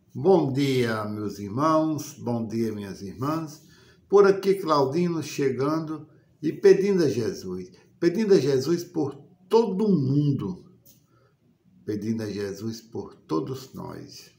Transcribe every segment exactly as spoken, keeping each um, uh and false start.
Bom dia, meus irmãos, bom dia, minhas irmãs. Por aqui, Claudino chegando e pedindo a Jesus, pedindo a Jesus por todo mundo, pedindo a Jesus por todos nós.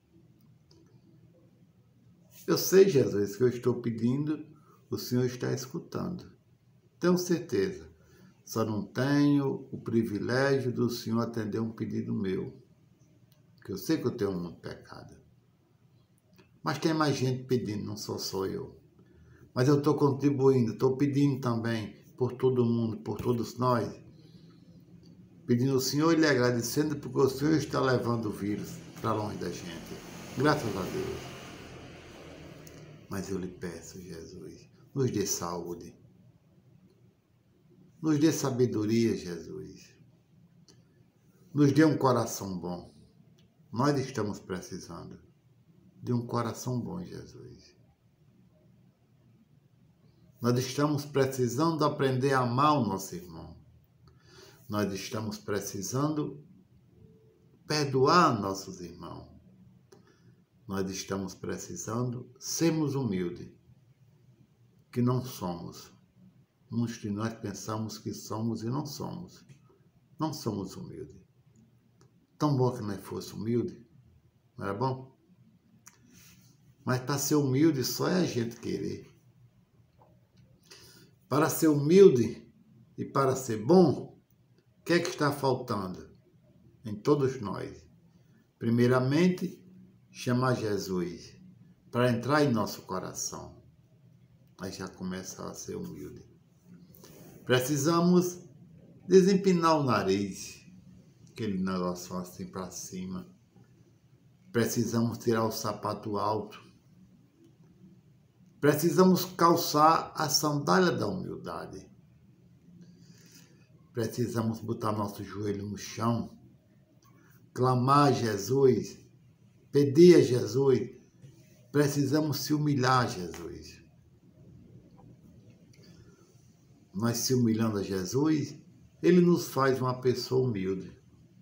Eu sei, Jesus, que eu estou pedindo, o Senhor está escutando. Tenho certeza. Só não tenho o privilégio do Senhor atender um pedido meu, que eu sei que eu tenho muito pecado. Mas tem mais gente pedindo, não sou só eu. Mas eu estou contribuindo, estou pedindo também por todo mundo, por todos nós. Pedindo ao Senhor e lhe agradecendo porque o Senhor está levando o vírus para longe da gente. Graças a Deus. Mas eu lhe peço, Jesus, nos dê saúde. Nos dê sabedoria, Jesus. Nos dê um coração bom. Nós estamos precisando de um coração bom, Jesus. Nós estamos precisando aprender a amar o nosso irmão. Nós estamos precisando perdoar nossos irmãos. Nós estamos precisando sermos humildes, que não somos. Muitos de nós pensamos que somos e não somos. Não somos humildes. Tão bom que nós fosse humilde, não era bom? Mas para ser humilde só é a gente querer. Para ser humilde e para ser bom, o que é que está faltando em todos nós? Primeiramente, chamar Jesus para entrar em nosso coração. Aí já começa a ser humilde. Precisamos desempinar o nariz, aquele negócio assim para cima. Precisamos tirar o sapato alto. Precisamos calçar a sandália da humildade. Precisamos botar nosso joelho no chão, clamar a Jesus, pedir a Jesus. Precisamos se humilhar a Jesus. Nós se humilhando a Jesus, Ele nos faz uma pessoa humilde.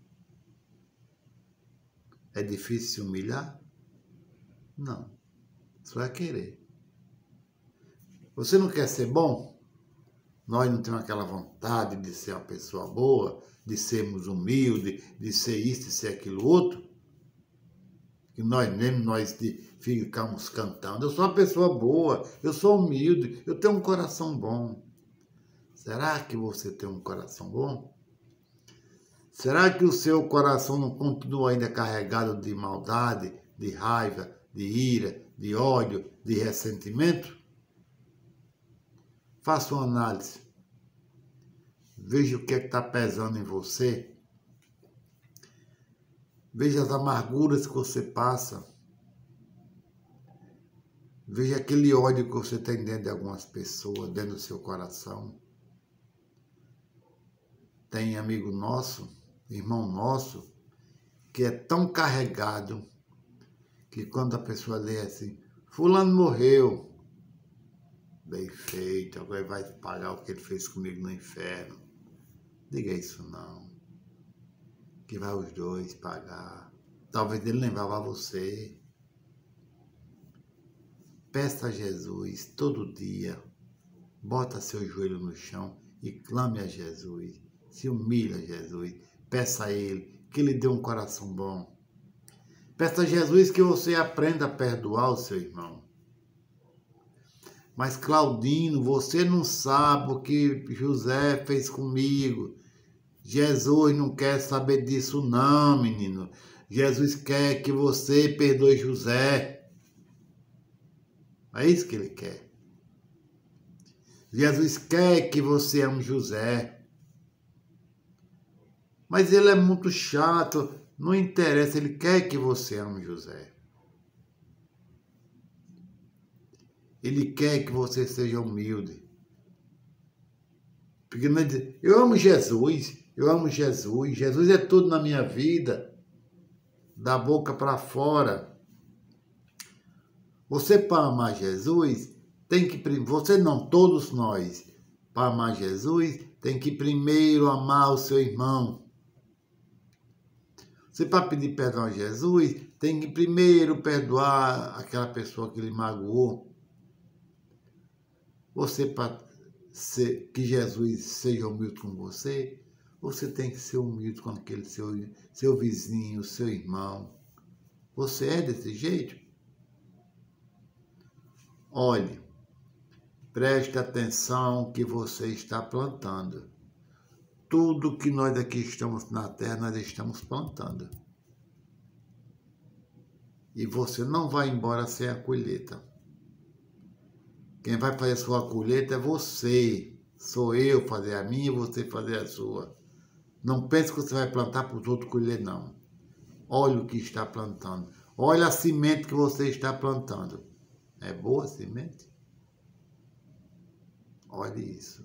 É difícil se humilhar? Não. Só é querer. Você não quer ser bom? Nós não temos aquela vontade de ser uma pessoa boa, de sermos humildes, de ser isso, de ser aquilo outro? Que nós mesmo, nós de, ficamos cantando. Eu sou uma pessoa boa, eu sou humilde, eu tenho um coração bom. Será que você tem um coração bom? Será que o seu coração não continua ainda carregado de maldade, de raiva, de ira, de ódio, de ressentimento? Faça uma análise. Veja o que é que está pesando em você. Veja as amarguras que você passa. Veja aquele ódio que você tem dentro de algumas pessoas, dentro do seu coração. Tem amigo nosso, irmão nosso, que é tão carregado que quando a pessoa lê assim, fulano morreu, bem feito, agora vai pagar o que ele fez comigo no inferno. Diga isso não, que vai os dois pagar. Talvez ele lembrava você. Peça a Jesus todo dia, bota seu joelho no chão e clame a Jesus. Se humilha a Jesus, peça a Ele que Ele dê um coração bom. Peça a Jesus que você aprenda a perdoar o seu irmão. Mas Claudino, você não sabe o que José fez comigo. Jesus não quer saber disso não, menino. Jesus quer que você perdoe José. É isso que Ele quer. Jesus quer que você ame José. Mas ele é muito chato, não interessa, ele quer que você ame José. Ele quer que você seja humilde. Porque não é dizer, eu amo Jesus, eu amo Jesus, Jesus é tudo na minha vida, da boca para fora. Você para amar Jesus, tem que, você não, todos nós, para amar Jesus, tem que primeiro amar o seu irmão. Você, para pedir perdão a Jesus, tem que primeiro perdoar aquela pessoa que lhe magoou. Você, para que Jesus seja humilde com você, você tem que ser humilde com aquele seu, seu vizinho, seu irmão. Você é desse jeito? Olhe, preste atenção que você está plantando. Tudo que nós aqui estamos na terra, nós estamos plantando. E você não vai embora sem a colheita. Quem vai fazer a sua colheita é você. Sou eu fazer a minha e você fazer a sua. Não pense que você vai plantar para os outros colher, não. Olha o que está plantando. Olha a semente que você está plantando. É boa a semente? Olhe isso.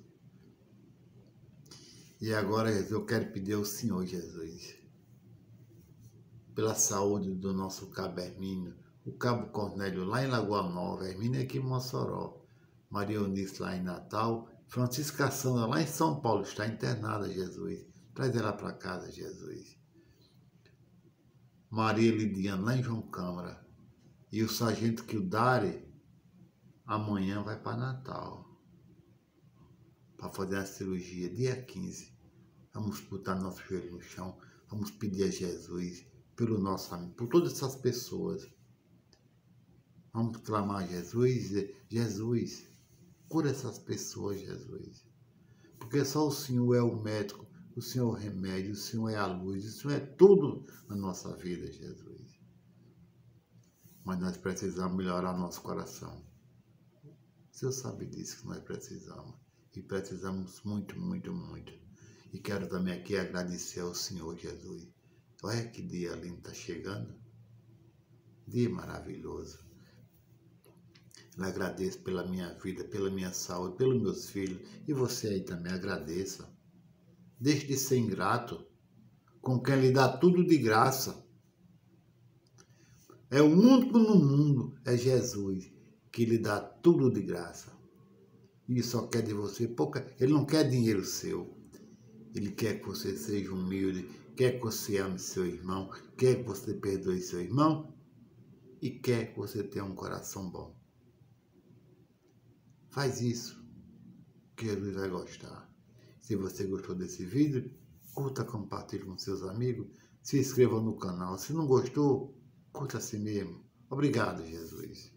E agora eu quero pedir ao Senhor Jesus, pela saúde do nosso cabo Hermínio, o cabo Cornélio lá em Lagoa Nova, Hermínio aqui em Mossoró, Maria Eunice lá em Natal, Francisca Sandra lá em São Paulo, está internada, Jesus. Traz ela para casa, Jesus. Maria Lidiane lá em João Câmara. E o sargento Kildare amanhã vai para Natal, para fazer a cirurgia, dia quinze. Vamos botar nosso joelho no chão, vamos pedir a Jesus pelo nosso amigo, por todas essas pessoas. Vamos clamar a Jesus e dizer, Jesus, cura essas pessoas, Jesus. Porque só o Senhor é o médico, o Senhor é o remédio, o Senhor é a luz, o Senhor é tudo na nossa vida, Jesus. Mas nós precisamos melhorar nosso coração. O Senhor sabe disso que nós precisamos. E precisamos muito, muito, muito. E quero também aqui agradecer ao Senhor Jesus. Olha que dia lindo está chegando. Dia maravilhoso. Eu agradeço pela minha vida, pela minha saúde, pelos meus filhos. E você aí também agradeça. Deixe de ser ingrato com quem lhe dá tudo de graça. É o único no mundo, é Jesus, que lhe dá tudo de graça. E só quer de você pouca. Ele não quer dinheiro seu. Ele quer que você seja humilde, quer que você ame seu irmão, quer que você perdoe seu irmão e quer que você tenha um coração bom. Faz isso, que Jesus vai gostar. Se você gostou desse vídeo, curta, compartilhe com seus amigos, se inscreva no canal. Se não gostou, curta a si mesmo. Obrigado, Jesus.